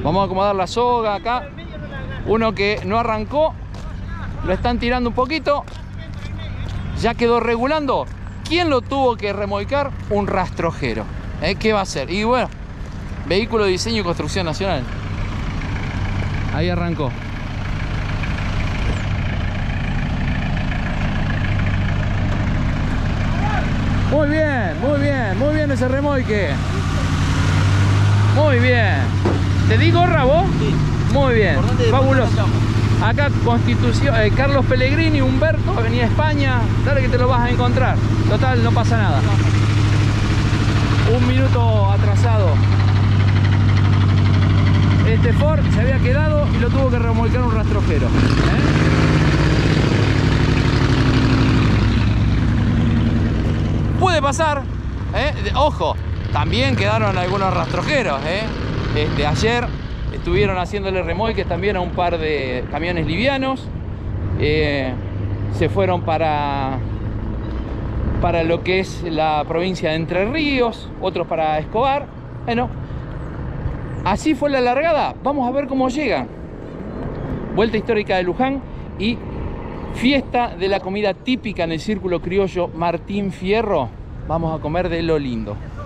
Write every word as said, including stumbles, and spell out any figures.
Vamos a acomodar la soga acá. Uno que no arrancó, lo están tirando un poquito. Ya quedó regulando. ¿Quién lo tuvo que remolcar? Un rastrojero. ¿Eh? ¿Qué va a hacer? Y bueno, vehículo de diseño y construcción nacional. Ahí arrancó. Muy bien, muy bien, muy bien ese remolque. Muy bien. ¿Te di gorra vos? Sí. Muy bien, fabuloso. Acá Constitución, eh, Carlos Pellegrini, Humberto, Avenida España. Dale que te lo vas a encontrar. Total, no pasa nada. Un minuto atrasado. Este Ford se había quedado y lo tuvo que remolcar un rastrojero. ¿Eh? Puede pasar. ¿Eh? Ojo, también quedaron algunos rastrojeros. ¿Eh? Este, ayer estuvieron haciéndole remolques también a un par de camiones livianos. Eh, se fueron para, para lo que es la provincia de Entre Ríos, otros para Escobar. Bueno, así fue la largada. Vamos a ver cómo llega. Vuelta histórica de Luján y fiesta de la comida típica en el Círculo Criollo Martín Fierro. Vamos a comer de lo lindo.